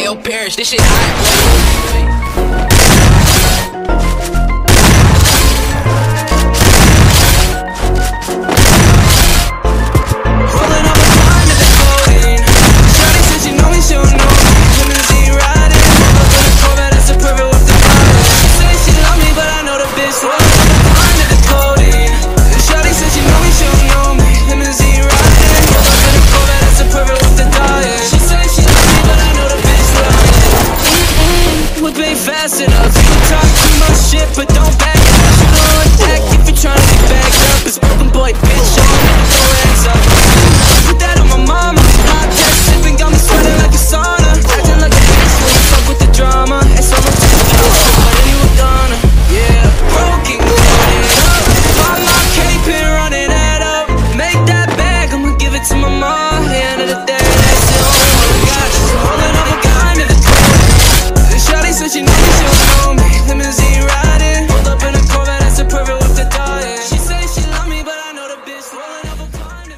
your parents. This shit hot. Fast enough, you talk too much shit, but don't back